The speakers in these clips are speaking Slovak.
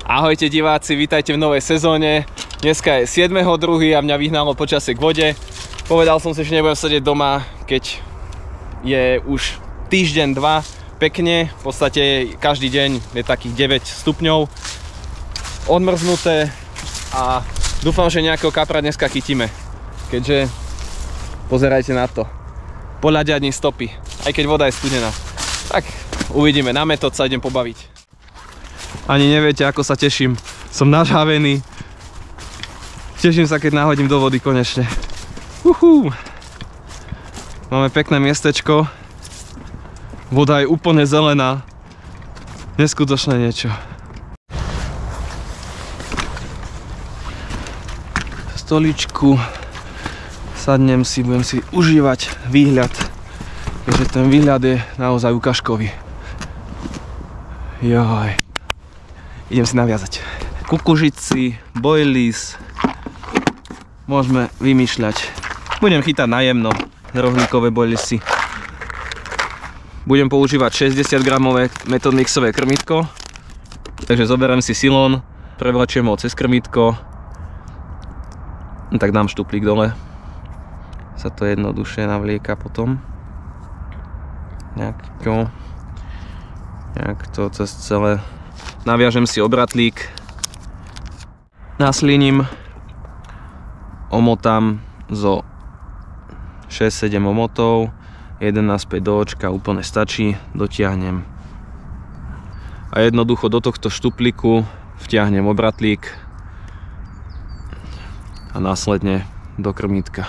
Ahojte diváci, vítajte v novej sezóne. Dneska je 7.2. a mňa vyhnalo počasie k vode. Povedal som si, že nebudem sedieť doma, keď je už týždeň, dva pekne. V podstate každý deň je takých 9 stupňov. Odmrznuté a dúfam, že nejakého kapra dneska chytíme. Keďže, pozerajte na to, poľadiadni stopy, aj keď voda je studená. Tak uvidíme, na metód sa idem pobaviť. Ani neviete, ako sa teším. Som nažhavený. Teším sa, keď nahodím do vody konečne. Máme pekné miestečko. Voda je úplne zelená. Neskutočné niečo. Stoličku. Sadnem si, budem si užívať výhľad. Keďže ten výhľad je naozaj ukážkový. Joj. Idem si naviazať. Kukužici, boilies. Môžeme vymýšľať. Budem chytať najemno rohlíkové boiliesy. Budem používať 60 gramové Method Mixové krmítko. Takže zoberiem si silón, prevlečiem ho cez krmítko. Tak dám štuplík dole. Sa to jednoduše navlieka potom. Nejak to cez celé. Naviažem si obratlík, nasliním, omotám zo 6-7 omotov, jeden naspäť do očka, úplne stačí, dotiahnem. A jednoducho do tohto štuplíku vtiahnem obratlík a následne do krmítka.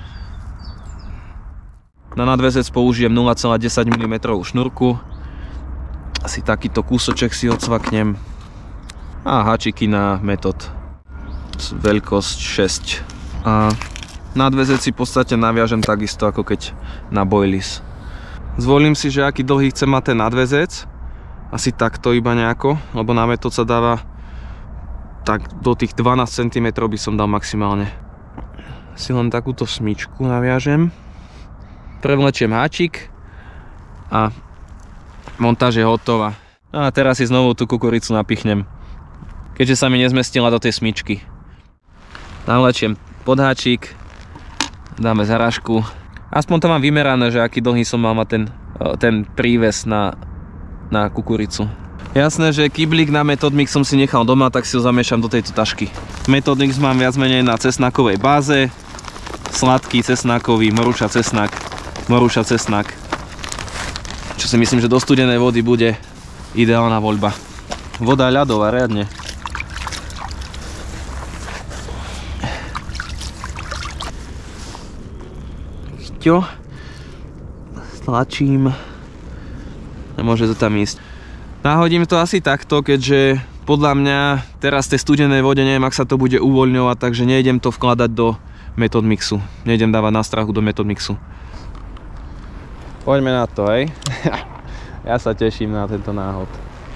Na nadväzec použijem 0,10 mm šnúrku. Asi takýto kúsoček si odsvaknem a háčiky na Method veľkosť 6 a nadväzec si v podstate naviažem takisto ako keď na boilies. Zvolím si, že aký dlhý chcem mať ten nadväzec, asi takto iba nejako, lebo na Method sa dáva tak do tých 12 cm by som dal maximálne. Si len takúto smyčku naviažem, prevlečiem háčik a montáž je hotová. A teraz si znovu tú kukuricu napichnem, keďže sa mi nezmestila do tej smyčky. Navlečiem podháčik, dáme zarážku. Aspoň to mám vymerané, že aký dlhý som mal mať ten príves na kukuricu. Jasné, že kyblík na Method Mix som si nechal doma, tak si ho zamiešam do tejto tašky. Method Mix mám viac menej na cesnakovej báze. Sladký cesnakový, moruša cesnak, moruša cesnak. Čo si myslím, že do studenej vody bude ideálna voľba. Voda ľadová, riadne. Čo? Stlačím. Nemôže to tam ísť. Nahodím to asi takto, keďže podľa mňa teraz v tej studenej vode neviem, ak sa to bude uvoľňovať, takže nejdem to vkladať do Method Mixu. Nejdem dávať na strachu do Method Mixu. Poďme na to, hej. Ja sa teším na tento náhod.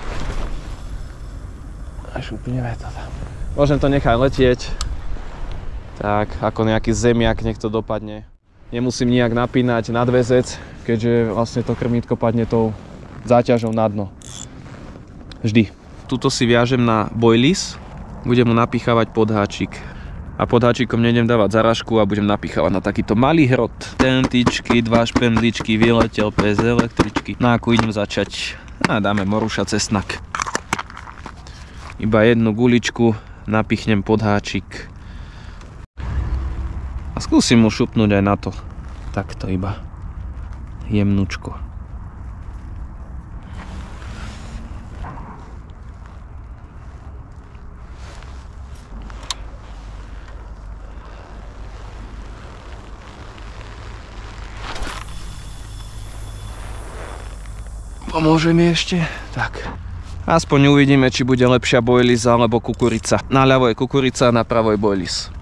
Až úplne to tam. Môžem to nechať letieť. Tak, ako nejaký zemiak, nech to dopadne. Nemusím nijak napínať nadväzec, keďže vlastne to krmítko padne tou záťažou na dno. Vždy. Tuto si viažem na boilies. Budem mu napichávať podháčik. A pod háčikom nejdem dávať zarážku a budem napichávať na takýto malý hrot. Tentičky, dva špendličky, vyletel pes električky. No ako idem začať? A dáme moruša cesnak. Iba jednu guličku napichnem pod háčik. A skúsim mu šupnúť aj na to. Takto iba. Jemnúčko. Pomôže mi ešte? Tak. Aspoň uvidíme, či bude lepšia boilies alebo kukurica. Naľavo je kukurica, napravo je boilies.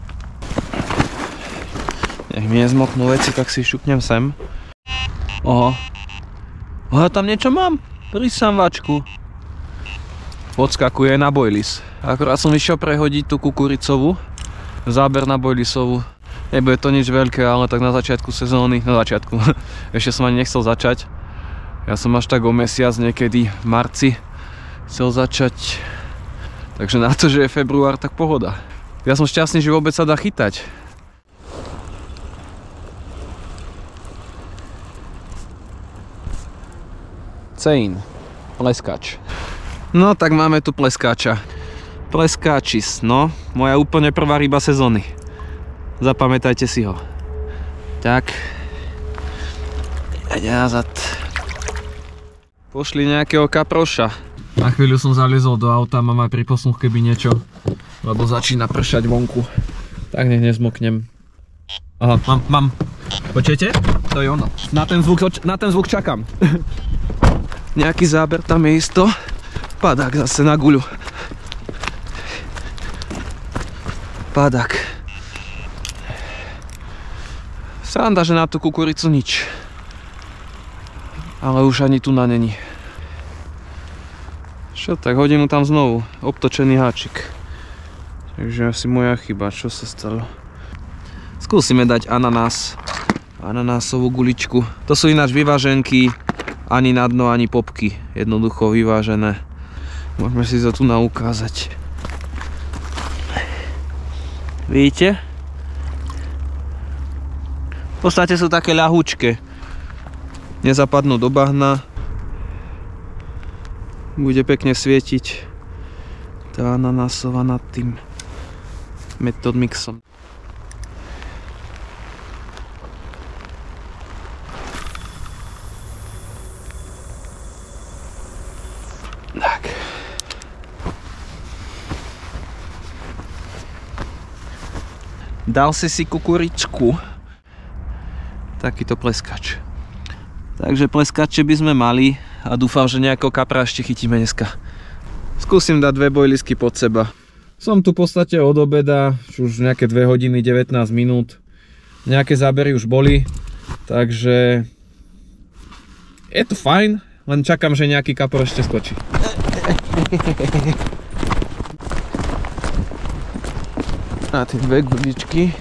Nech mi nezmoknú veci, tak si šupnem sem. Oho. Oho, tam niečo mám? Prisamačku. Podskakuje na boilies. Akorát som išiel prehodiť tú kukuricovú. Záber na boiliesovú. Nebude to nič veľké, ale tak na začiatku sezóny. Na začiatku. Ešte som ani nechcel začať. Ja som až tak o mesiac niekedy v marci chcel začať. Takže na to, že je február, tak pohoda. Ja som šťastný, že vôbec sa dá chytať. Cein, pleskač. No tak máme tu pleskáča. Pleskáčis, no, moja úplne prvá ryba sezóny. Zapamätajte si ho. Tak. Nazad. Pošli nejakého kaproša. Na chvíľu som zaliezol do auta, mám aj pri posluch keby niečo, lebo začína pršať vonku. Tak nech nezmoknem. Aha, mám. Počujete? To je ono. Na ten zvuk čakám. Nejaký záber tam je isto. Padák zase na guľu. Padák. Sranda, že na tú kukuricu nič. Ale už ani tu na není. Čo, tak hodím mu tam znovu. Obtočený háčik. Takže asi moja chyba, čo sa stalo. Skúsime dať ananás. Ananásovú guličku. To sú ináč vyváženky. Ani na dno, ani popky. Jednoducho vyvážené. Môžeme si to tu naukázať. Vidíte? V podstate sú také ľahúčke. Nezapadnú do bahna. Bude pekne svietiť tá ananásova nad tým Method Mixom. Tak. Dal si kukuričku. Takýto pleskač. Takže pleskače by sme mali a dúfam, že nejakého kapra ešte chytíme dneska. Skúsim dať 2 bojlisky pod seba. Som tu v podstate od obeda, už nejaké 2 hodiny 19 minút. Nejaké zábery už boli, takže je to fajn, len čakám, že nejaký kapor ešte skočí. A tie 2 guličky.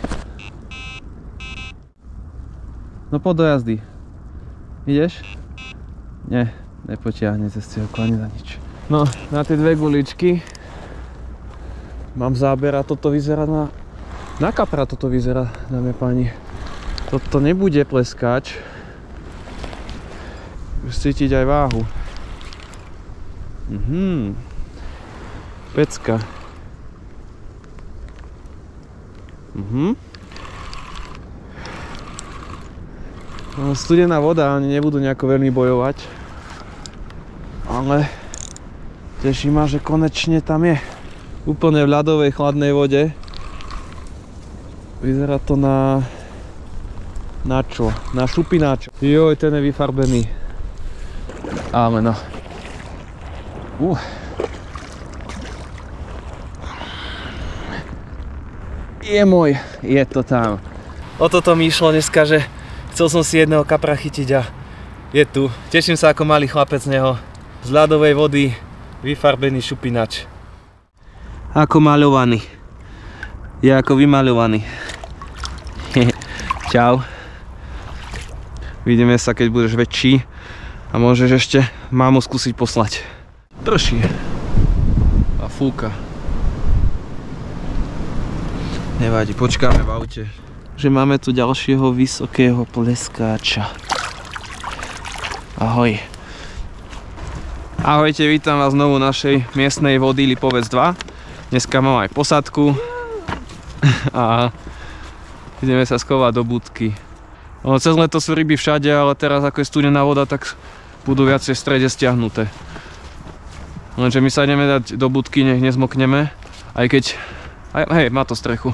No poď do jazdy. Ideš? Nie, nepotiahne cez cielku ani za nič. No, na tie 2 guličky mám záber a toto vyzerá na kapra, toto vyzerá, dámy a páni. Toto nebude pleskáč. Už cítiť aj váhu. Pecka. Studená voda, ani nebudú nejako veľmi bojovať. Ale teší ma, že konečne tam je. Úplne v ľadovej chladnej vode. Vyzerá to na čo? Na šupináčo. Joj, ten je vyfarbený. Ámeno. Je môj, je to tam. O toto mi išlo dneska, že chcel som si jedného kapra chytiť a je tu. Teším sa ako malý chlapec z neho. Z ľadovej vody vyfarbený šupinač. Ako maľovaný. Je ako vymaľovaný. Čau. Vidíme sa, keď budeš väčší a môžeš ešte mámu skúsiť poslať. Prší. A fúka. Nevadí, počkáme v aute. Že máme tu ďalšieho vysokého pleskáča. Ahoj. Ahojte, vítam vás znovu v našej miestnej vody Lipovec 2. Dneska mám aj posádku. A ideme sa schovať do budky. Cez leto sú ryby všade, ale teraz ako je studená voda, tak budú viacej v strede stiahnuté. Lenže my sa ideme dať do budky, nech nezmokneme. Aj keď... hej, má to strechu.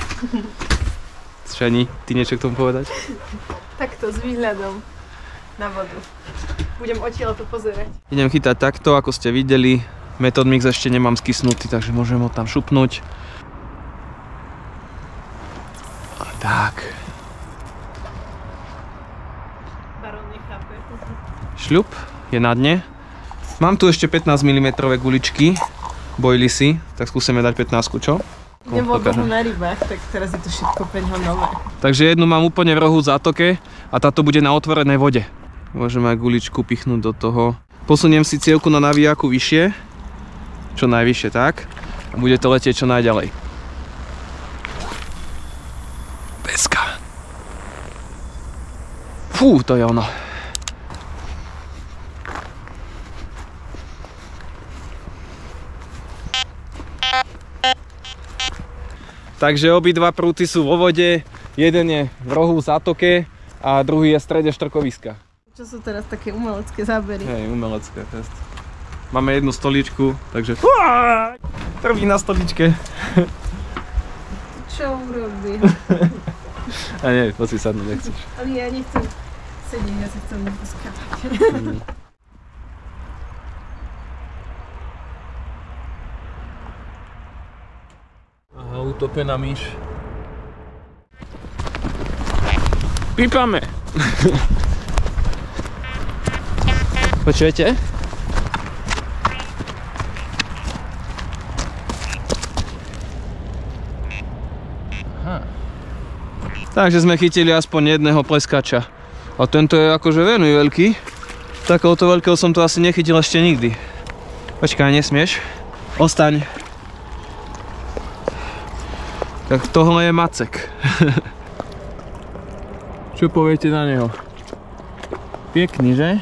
Šani, ty niečo k tomu povedať? Takto, s výhľadom na vodu. Budem odtiaľ to pozerať. Idem chytať takto, ako ste videli. Method Mix ešte nemám skysnutý, takže môžem ho tam šupnúť. A tak. Baron nechápe. Šľup je na dne. Mám tu ešte 15 mm guličky. Bojili si, tak skúsime dať 15, čo? Nebol dlho na rybách, tak teraz je to všetko preňho nové. Takže jednu mám úplne v rohu v zátoke a táto bude na otvorenej vode. Môžem aj guličku pichnúť do toho. Posuniem si cielku na navijáku vyššie. čo najvyššie, tak? A bude to letieť čo najďalej. Peska. Fú, to je ono. Takže obidva prúty sú vo vode, jeden je v rohu v zátoke a druhý je v strede štrkoviska. Čo sú teraz také umelecké zábery? Hej, umelecké. Máme jednu stoličku, takže... Prvý na stoličke. Čo urobí? A nie, poď si sadnúť, nechceš. Ale ja nechcem sedieť, ja sa chcem poskávať. Aha, utopená myš. Pípame! Počujete? Aha. Takže sme chytili aspoň jedného pleskača. A tento je akože veľmi veľký. Takéhoto veľkého som to asi nechytil ešte nikdy. Počkaj, nesmieš. Ostaň. Tak tohle je macek. Čo poviete na neho? Pekný, že?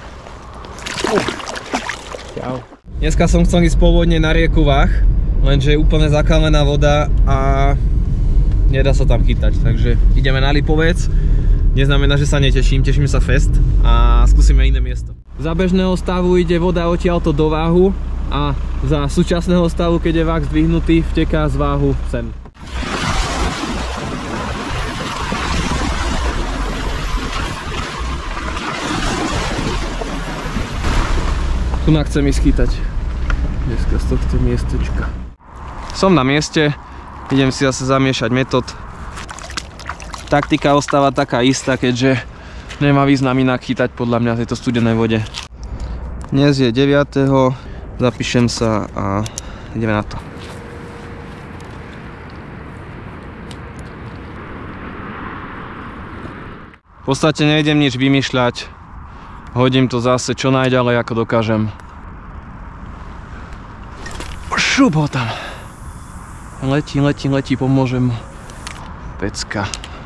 Čau. Dneska som chcel ísť pôvodne na rieku Vach, lenže je úplne zakalená voda a nedá sa tam chytať, takže ideme na Lipovec. Neznamená, že sa neteším, teším sa fest a skúsime iné miesto. Za bežného stavu ide voda odtiaľto do Váhu a za súčasného stavu, keď je Vach zdvihnutý, vteká z Váhu sem. Tu chcem ísť chytať dneska z tohto miestečka. Som na mieste, idem si zase zamiešať metód. Taktika ostáva taká istá, keďže nemá význam inak chytať podľa mňa v tejto studenej vode. Dnes je 9. Zapíšem sa a ideme na to. V podstate nejdem nič vymýšľať. Hodím to zase čo najďalej ako dokážem. Šup ho tam. Letí, pomôžem mu. Pecka.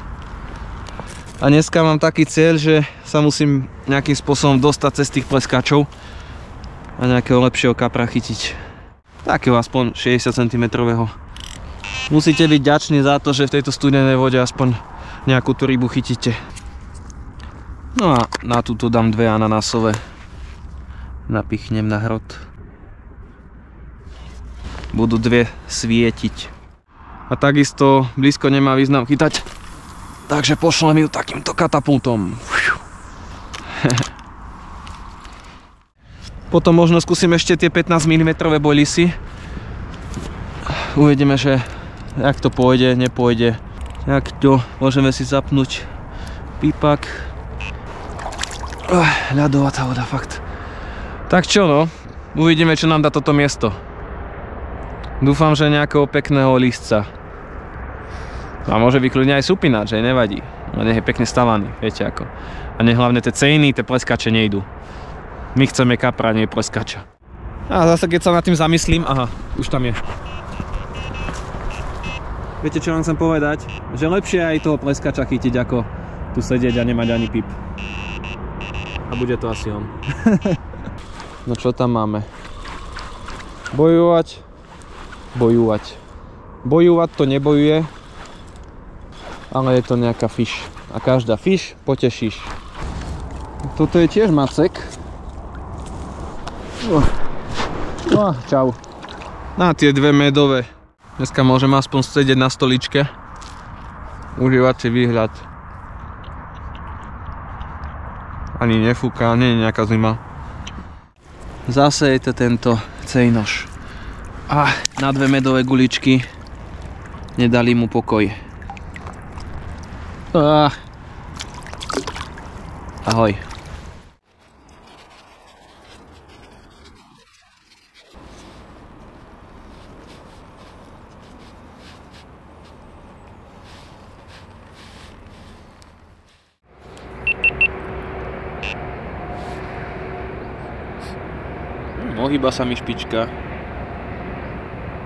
A dneska mám taký cieľ, že sa musím nejakým spôsobom dostať cez tých pleskačov a nejakého lepšieho kapra chytiť. Takého aspoň 60 cm. Musíte byť vďační za to, že v tejto studenej vode aspoň nejakú tú rybu chytíte. No a na túto dám dve ananásové. Napichnem na hrot. Budú dve svietiť. A takisto blízko nemá význam chytať. Takže pošlem ju takýmto katapultom. Potom možno skúsim ešte tie 15 mm bojlisy. Uvidíme, že jak to pôjde, nepôjde. Jak to, môžeme si zapnúť pípak. Ľadová tá voda, fakt. Tak čo no, uvidíme, čo nám dá toto miesto. Dúfam, že nejakého pekného lístca. A môže byť kľudne aj supináč, že nevadí. No nech je pekne stavaný, viete ako. A nech hlavne tie cejny, tie pleskače nejdú. My chceme kapra, nie pleskača. A zase keď sa nad tým zamyslím, aha, už tam je. Viete čo vám chcem povedať? Že lepšie aj toho pleskača chytiť, ako tu sedieť a nemať ani pip. A bude to asi on. No čo tam máme? Bojovať. Bojovať to nebojuje, ale je to nejaká fiš. A každá fiš potešíš. Toto je tiež macek. Čau. Na tie dve medové. Dneska môžem aspoň sedieť na stoličke. Užívať si výhľad. Ani nefúka, nie je nejaká zima. Zase je to tento cejnoš. A na dve medové guličky nedali mu pokoj. Ahoj. Ohýba sa mi špička.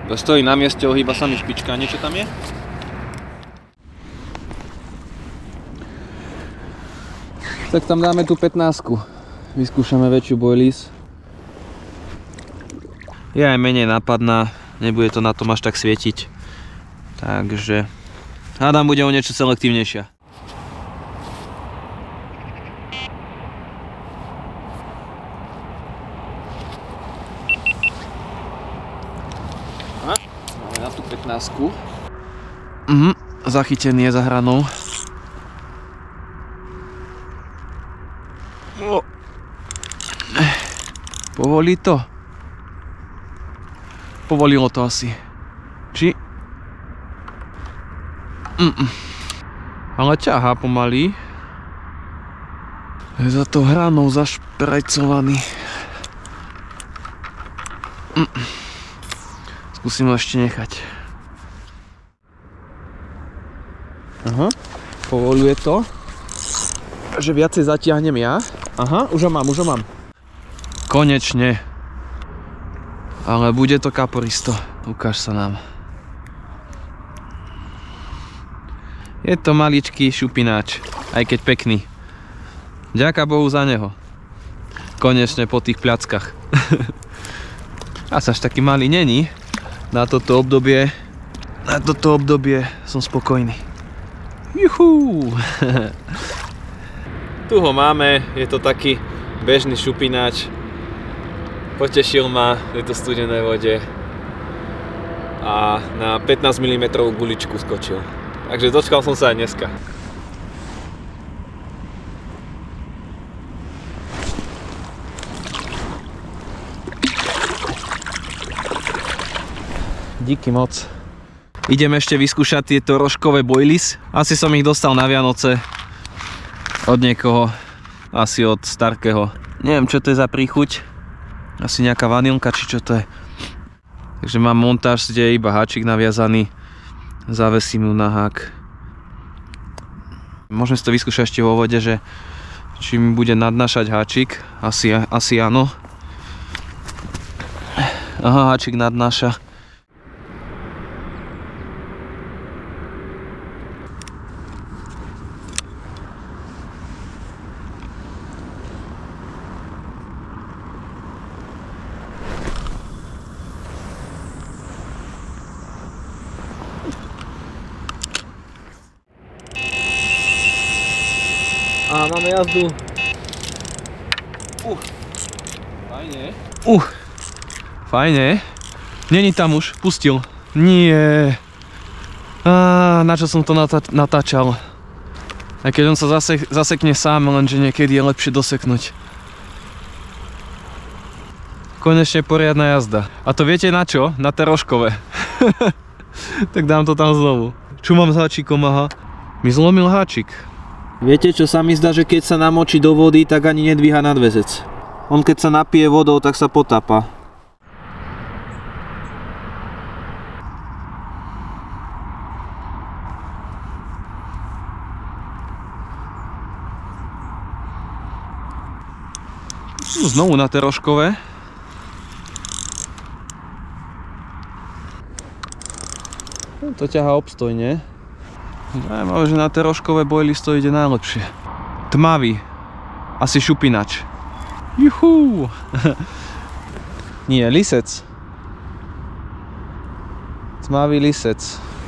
Stojí na mieste, ohýba sa mi špička. Niečo tam je? Tak tam dáme tú 15. Vyskúšame väčšiu boilies. Je aj menej nápadná, nebude to na tom až tak svietiť. Takže hádam, bude o niečo selektívnejšia. Máme na tú 15. Zachytený je za hranou. Povolí to? Povolilo to asi. Či? Ale ťahá pomaly. Je za to hranou zašprajcovaný. Skúsim ho ešte nechať. Aha, povoluje to. Že viacej zatiahnem ja. Aha, už ho mám. Konečne. Ale bude to kaporisto. Ukáž sa nám. Je to maličký šupináč, aj keď pekný. Ďaká Bohu za neho. Konečne po tých pľackách. Až taký malý není. Na toto obdobie som spokojný. Juhu! Tu ho máme, je to taký bežný šupináč. Potešil ma v tejto studenej vode a na 15 mm guličku skočil. Takže dočkal som sa aj dneska. Díky moc. Idem ešte vyskúšať tieto rožkové boilies. Asi som ich dostal na Vianoce od niekoho, asi od Starkého. Neviem, čo to je za príchuť. Asi nejaká vanilka, či čo to je. Takže mám montáž, kde je iba háčik naviazaný. Zavesím ju na hák. Môžem si to vyskúšať ešte vo vode, že či mi bude nadnášať háčik. Asi áno. Aha, háčik nadnáša. A máme jazdu. Fajne. Fajne. Není tam už, pustil. Nie. Na čo som to natáčal? Aj keď on sa zasekne sám, lenže niekedy je lepšie doseknúť. Konečne poriadna jazda. A to viete na čo? Na tie rožkové. Tak dám to tam znovu. Čo mám s háčikom, aha? Mi zlomil háčik. Viete, čo sa mi zdá, že keď sa namočí do vody, tak ani nedvíha nadväzec. On keď sa napije vodou, tak sa potápa. Znovu na tie rožkové. To ťahá obstojne. Zajímavé, že na tie rožkové boilies to ide najlepšie. Tmavý. Asi šupinač. Juhu! Nie, lisec. Tmavý lisec.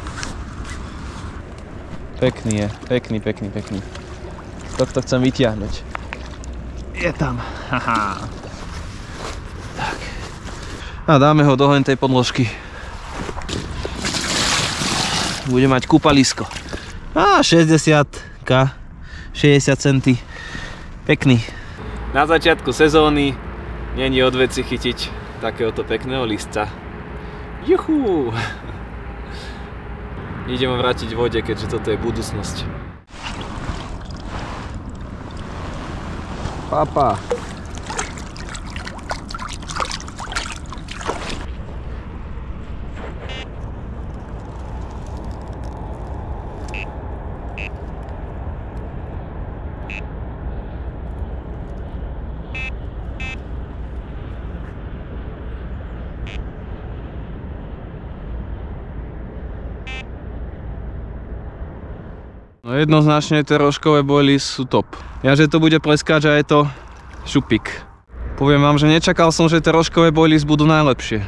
Pekný je. Pekný. Tohto chcem vytiahnuť. Je tam. Haha. Tak. A dáme ho do tej podložky. Bude mať kúpalisko. 60-ka, 60 centy. Pekný. Na začiatku sezóny není od veci chytiť takéhoto pekného lisca. Juhu! Ideme vrátiť v vode, keďže toto je budúcnosť. Papa. No jednoznačne tie rožkové boilies sú top. Ja, že to bude pleskať, že je to šupík. Poviem vám, že nečakal som, že tie rožkové boilies budú najlepšie.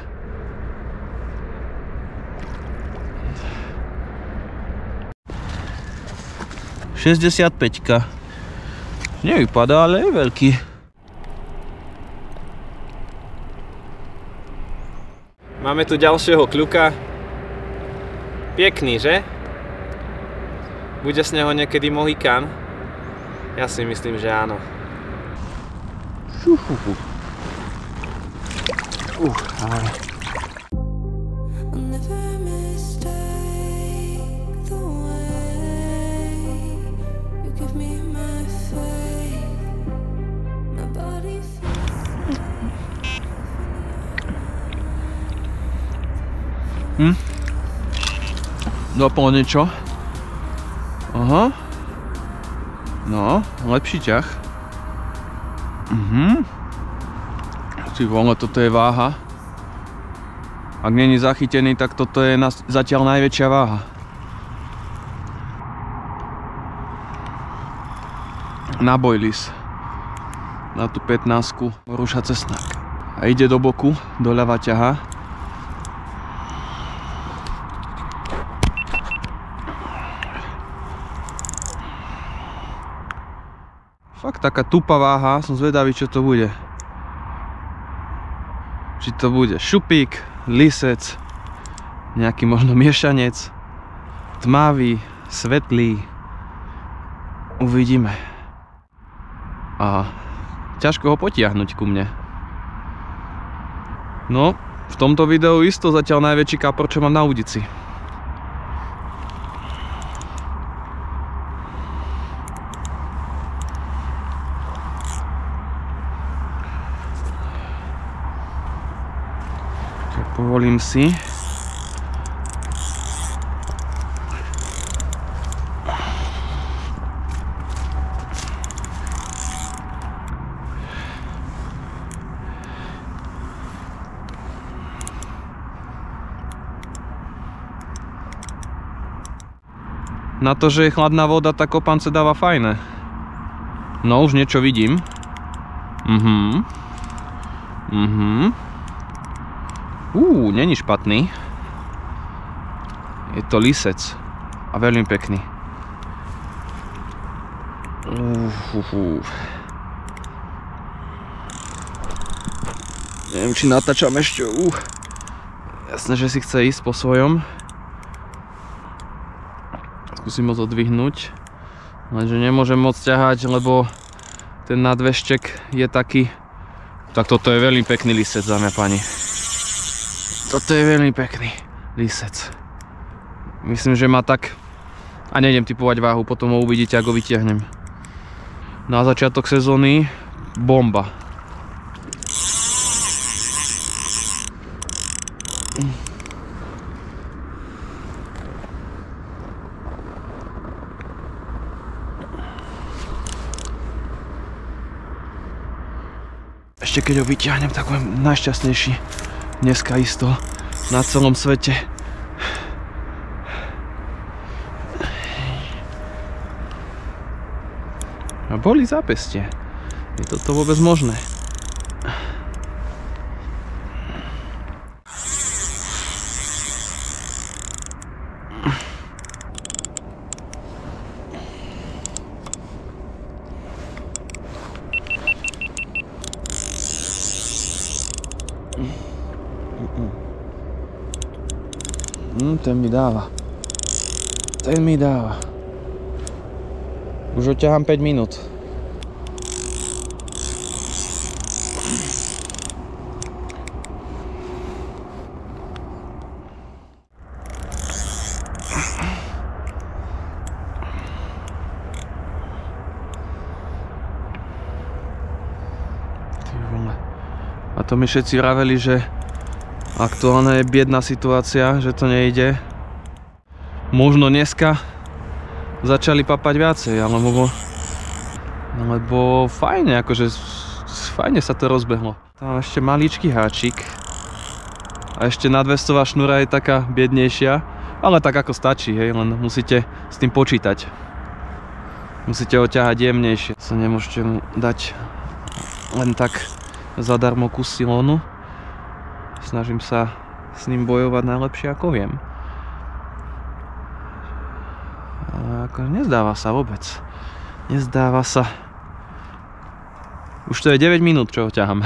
$65. Nevypadá, ale je veľký. Máme tu ďalšieho kľuka. Pekný, že? Bude z neho niekedy mohikán? Ja si myslím, že áno. Ale... Doplň niečo. Aha. No, lepší ťah. Ty vole, toto je váha. Ak není zachytený, tak toto je zatiaľ najväčšia váha. Na boilies. Na tú 15-ku rúša cesnak. A ide do boku, doľava ťaha. Fakt taká tupá váha, som zvedavý, čo to bude. Či to bude šupík, lisec, nejaký možno miešanec, tmavý, svetlý. Uvidíme. A ťažko ho potiahnuť ku mne. No, v tomto videu isto zatiaľ najväčší kapor, čo mám na udici. Povolím si. Na to, že je chladná voda, tak kopance dáva fajné. No, už niečo vidím. Není špatný. Je to lisec. A veľmi pekný. Neviem, či natáčam ešte. Jasné, že si chce ísť po svojom. Skúsim ho zodvihnúť. Lenže nemôžem moc ťahať, lebo ten nadveštek je taký. Tak toto je veľmi pekný lisec, dámy a páni. Toto je veľmi pekný lisec. Myslím, že má tak... A nejdem typovať váhu, potom ho uvidíte, ako ho vytiahnem. Na začiatok sezóny bomba. Ešte keď ho vytiahnem, tak budem najšťastnejší. Dneska isto na celom svete. A bolí zápestie. Je toto vôbec možné? Ten mi dáva. Ten mi dáva. Už ho ťahám 5 minút. A to mi všetci vraveli, že aktuálne je biedná situácia, že to nejde. Možno dneska začali papať viacej, alebo fajne, akože fajne sa to rozbehlo. Tam ešte maličký háčik. A ešte nadvestová šnúra je taká biednejšia, ale tak ako stačí, hej, len musíte s tým počítať. Musíte ho ťahať jemnejšie. Sa nemôžete mu dať len tak zadarmo kus silónu. Snažím sa s ním bojovať najlepšie ako viem. Ale ako nezdáva sa vôbec. Nezdáva sa. Už to je 9 minút, čo ho ťahám.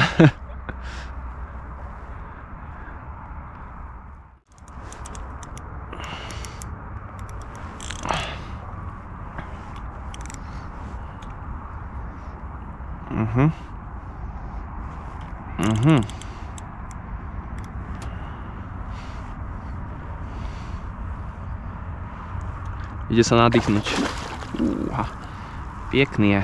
Ide sa nadýchnuť. Pekný je.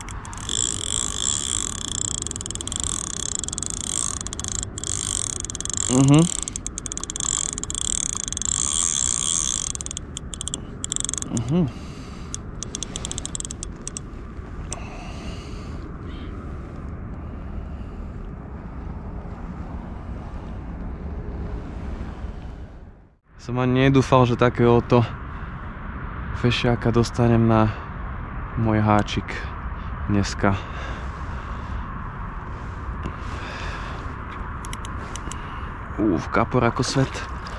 Som ani nedúfal, že takéhoto fešiaka dostanem na môj háčik dneska. Kapor ako svet.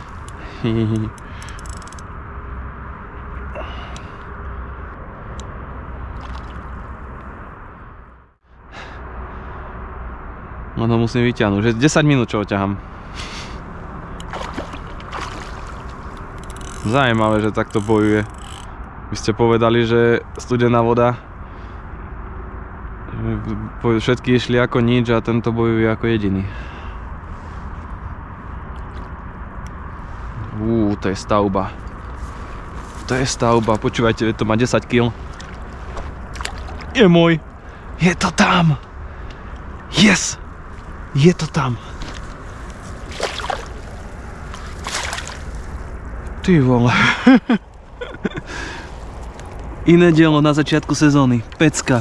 No musím vyťahnuť, že 10 minút čo ho ťahám. Zajímavé, že takto bojuje. Vy ste povedali, že studená voda, všetky išli ako nič a tento bojuje ako jediný. To je stavba. To je stavba, počúvajte, to má 10 kg. Je môj. Je to tam. Yes. Je to tam. Ty vole. Iné dielo na začiatku sezóny. Pecka.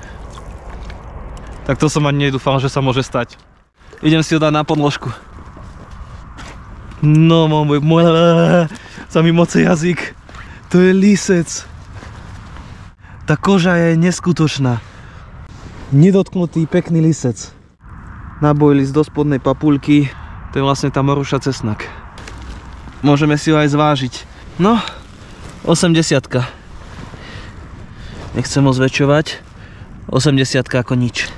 Tak to som ani nedúfal, že sa môže stať. Idem si ho dať na podložku. No môj, sa mi moce jazyk. To je lisec. Tá koža je neskutočná. Nedotknutý, pekný lisec. Naboj list do spodnej papuľky. To je vlastne tá moruša cesnak. Môžeme si ho aj zvážiť. No, 80-ka. Nechcem ho zväčšovať. 80-ka ako nič.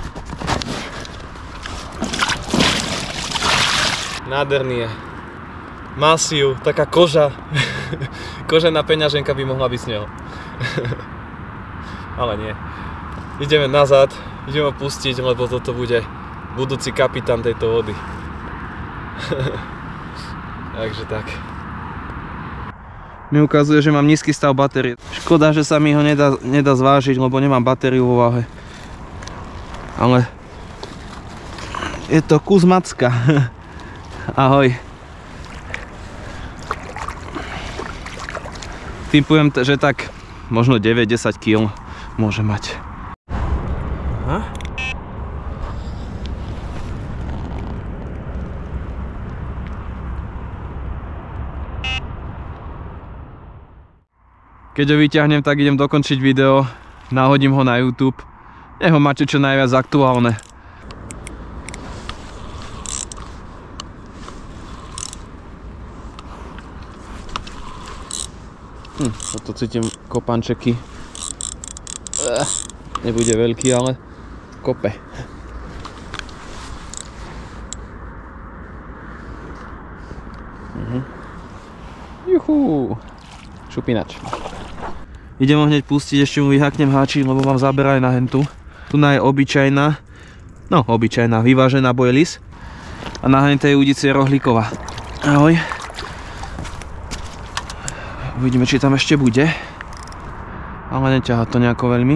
Nádherný je. Masiu, taká koža. Kožená peňaženka by mohla byť z neho. Ale nie. Ideme nazad, ideme ho pustiť, lebo toto bude budúci kapitán tejto vody. Takže tak. Mi ukazuje, že mám nízky stav batérie. Škoda, že sa mi ho nedá zvážiť, lebo nemám batériu vo váhe. Ale je to kus macka. Ahoj. Typujem, že tak možno 9-10 kg môže mať. Aha. Keď ho vyťahnem, tak idem dokončiť video, nahodím ho na YouTube. Nech ho máte čo najviac aktuálne. Toto cítim kopančeky. Nebude veľký, ale kope. Juhu. Šupinač. Idem ho hneď pustiť, ešte mu vyhaknem háčik, lebo mám záber aj na hentu. Tu je obyčajná, no obyčajná, vyvážená bojlis. A na hentej udici je rohlíková. Ahoj. Uvidíme, či tam ešte bude. Ale neťahá to nejako veľmi.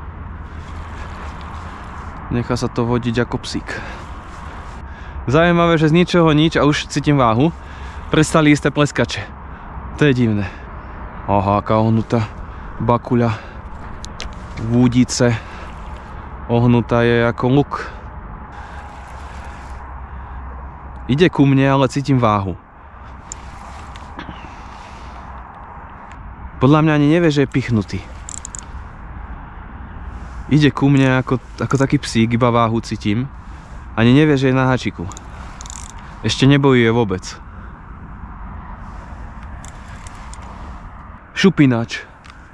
Nechá sa to vodiť ako psík. Zaujímavé, že z ničoho nič a už cítim váhu. Prestali isté pleskače. To je divné. Aha, aká ohnutá bakuľa. Vúdice. Ohnutá je ako luk. Ide ku mne, ale cítim váhu. Podľa mňa ani nevie, že je pichnutý. Ide ku mne ako taký psík, iba váhu cítim. Ani nevie, že je na háčiku. Ešte nebojuje vôbec. Šupinač.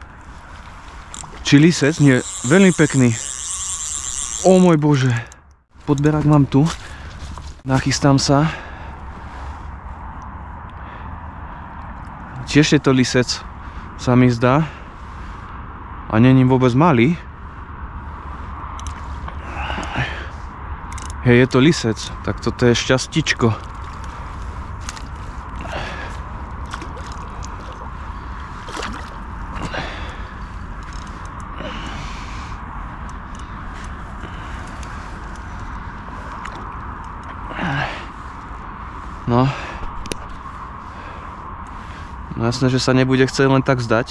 Či lisec? Nie, veľmi pekný. O môj Bože. Podberák mám tu. Nachystám sa. Tiež je to lisec, sa mi zdá. A není vôbec malý. Hej, je to lisec, tak toto je šťastičko. No. No jasné, že sa nebude chcieť len tak zdať.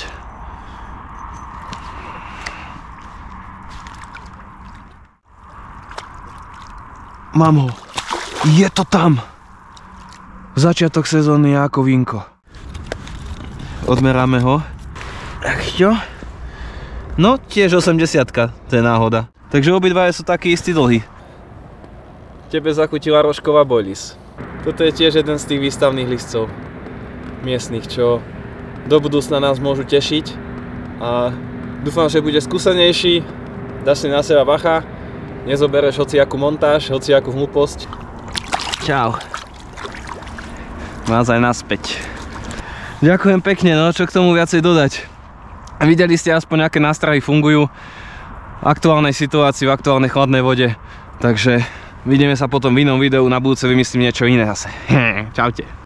Mám ho. Je to tam. Začiatok sezóny je ako vínko. Odmeráme ho. Tak čo? No, tiež 80-ka, to je náhoda. Takže obidvaja sú taký istý dlhý. Tebe zachutila rožková bojlis. Toto je tiež jeden z tých výstavných liscov miestnych, čo do budúcna nás môžu tešiť. A dúfam, že bude skúsenejší. Dáš si na seba bacha. Nezobereš hociakú montáž, hociakú hlúposť. Čau. Vás aj naspäť. Ďakujem pekne, no čo k tomu viacej dodať. Videli ste aspoň, aké nástrahy fungujú v aktuálnej situácii, v aktuálnej chladnej vode. Takže vidíme sa potom v inom videu, na budúce vymyslím niečo iné zase. Čaute.